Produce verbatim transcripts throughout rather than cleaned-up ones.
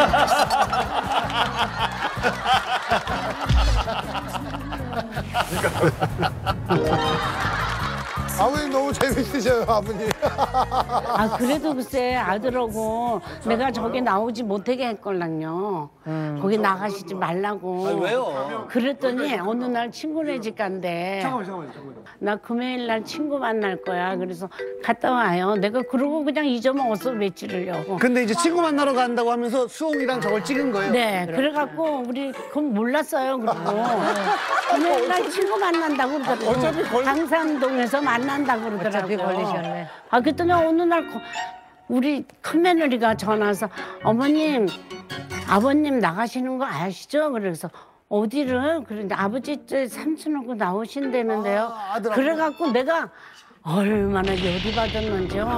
아버님 너무 재밌으셔요, 아버님. 아 그래도 글쎄 아들하고 내가 저기 나오지 못하게 했걸랑요. 음. 거기 나가시지 말라고. 아니, 왜요? 그랬더니 어느 날 친구네 집 간대. 잠깐만, 잠깐만, 잠깐만. 나 금요일 날 친구 만날 거야. 그래서 갔다 와요. 내가 그러고 그냥 잊어먹었어 며칠을요. 근데 이제 친구 만나러 간다고 하면서 수홍이랑 저걸 찍은 거예요? 네, 그래갖고 우리 그건 몰랐어요. 그리고 금요일 날 친구 만난다고 그러더라고. 어차피 걸- 당산동에서 만난다고 그러더라고. 어차피 걸리셨네. 아 그랬더니 어느 날 거- 우리 큰며느리가 전화 와서 어머님, 아버님 나가시는 거 아시죠? 그래서 어디를? 그런데 아버지 저 삼촌하고 나오신다는데요. 아, 아들하고. 그래갖고 내가 얼마나 열이 받았는지요.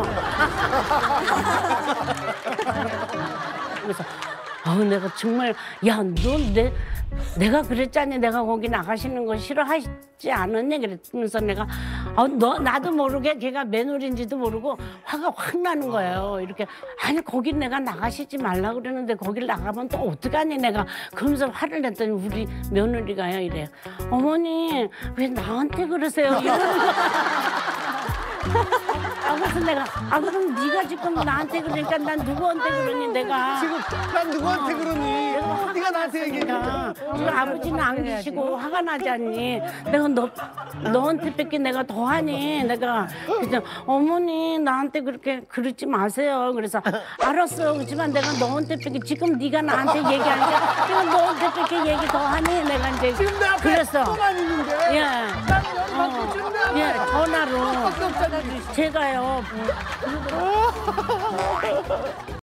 그래서 아우 내가 정말 야 너 내 내가 그랬잖니 내가 거기 나가시는 거 싫어하지 않았니 그랬면서 내가 아 너 나도 모르게 걔가 며느리인지도 모르고 화가 확 나는 거예요. 이렇게 아니 거기 내가 나가시지 말라 그러는데 거길 나가면 또 어떡하니 내가 그러면서 화를 냈더니 우리 며느리가요 이래요. 어머니 왜 나한테 그러세요? 이러는 거야. 아 그래서 내가 아 그럼 네가 지금 나한테 그러니까 난 누구한테 그러니 내가 지금 난 누구한테 그러니? 내가 네가 나한테 얘기했니까. 지금 아버지는 안 계시고 화가 나지 않니? 내가 너 너한테 뺏기 내가 더 하니? 내가 그래서 어머니 나한테 그렇게 그러지 마세요. 그래서 알았어. 그렇지만 내가 너한테 뺏기 지금 네가 나한테 얘기하니까 내가 너한테 뺏기 얘기 더 하니? 내가 이제 지금 내 앞에 그랬어. 또만 있는데. 예. 난 너한테 지금 내 앞에. 예, 전화로 제가요.